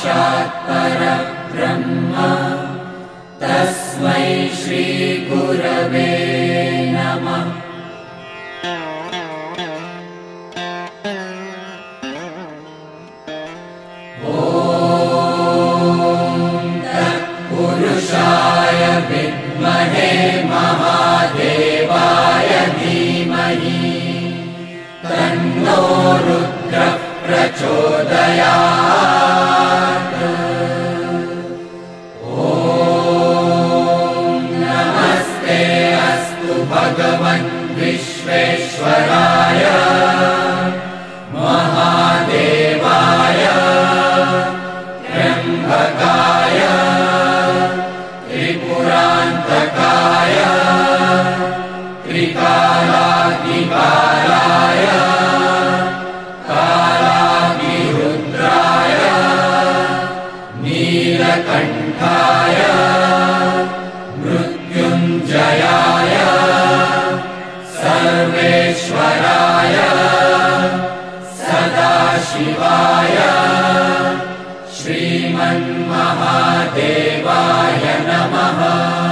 साक्षात् परब्रह्म तस्मै श्री गुरवे नमः। पुरुषाय विद्महे महादेवाय धीमहि तन्नो रुद्रः प्रचोदयात्। ॐ नमस्ते अस्तु भगवन् विश्वेश्वराय महादेवाय त्र्यम्बकाय त्रिपुरान्तकाय त्रिकालाग्निकालाय कालाग्निरुद्राय नीलकण्ठाय मृत्युञ्जयाय सर्वेश्वराय सदाशिवाय श्रीमन्महादेवाय नमः।